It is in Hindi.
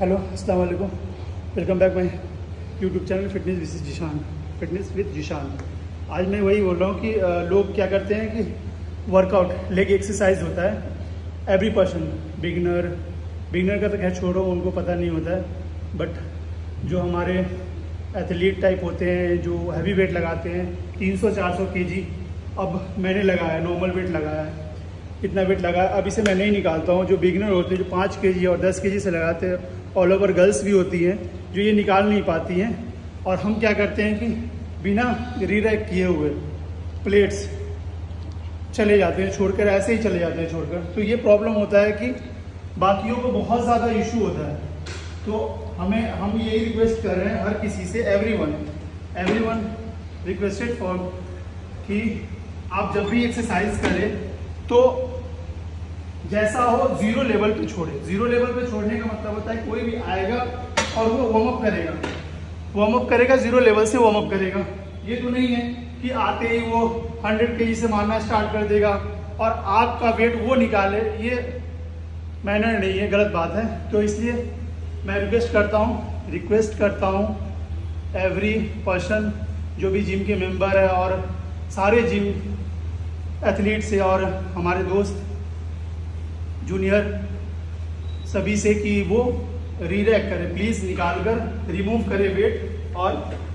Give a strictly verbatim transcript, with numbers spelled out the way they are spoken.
हेलो अस्सलाम वालेकुम, welcome back my YouTube channel fitness with Zeeshan fitness with Zeeshan. आज मैं वही बोल रहा हूँ कि लोग क्या करते हैं कि वर्कआउट लेग एक्सरसाइज होता है, एवरी पर्सन बिगनर बिगनर का तो खैर छोड़ो, उनको पता नहीं होता है, बट जो हमारे एथलीट टाइप होते हैं जो हैवी वेट लगाते हैं तीन सौ चार सौ केजी, अब मैंने लगाया नॉर्मल वेट लगाया है, इतना वेट लगाया, अब इसे मैं नहीं निकालता हूँ। जो बिगनर होते हैं जो पाँच केजी और दस केजी से लगाते हैं, ऑल ओवर गर्ल्स भी होती हैं जो ये निकाल नहीं पाती हैं, और हम क्या करते हैं कि बिना रीरैक किए हुए प्लेट्स चले जाते हैं छोड़कर, ऐसे ही चले जाते हैं छोड़कर। तो ये प्रॉब्लम होता है कि बाकियों को बहुत ज़्यादा इशू होता है। तो हमें हम यही रिक्वेस्ट कर रहे हैं हर किसी से, एवरीवन एवरीवन रिक्वेस्टेड फॉर कि आप जब भी एक्सरसाइज करें तो जैसा हो जीरो लेवल पे छोड़े। जीरो लेवल पे छोड़ने का मतलब होता है कोई भी आएगा और वो वार्म अप करेगा वार्म अप करेगा जीरो लेवल से वार्म अप करेगा। ये तो नहीं है कि आते ही वो हंड्रेड केजी से मारना स्टार्ट कर देगा और आपका वेट वो निकाले, ये मैनर नहीं है, गलत बात है। तो इसलिए मैं रिक्वेस्ट करता हूँ रिक्वेस्ट करता हूँ एवरी पर्सन जो भी जिम के मेंबर है और सारे जिम एथलीट से और हमारे दोस्त जूनियर सभी से कि वो रीरैक करें, प्लीज़ निकाल कर रिमूव करें वेट और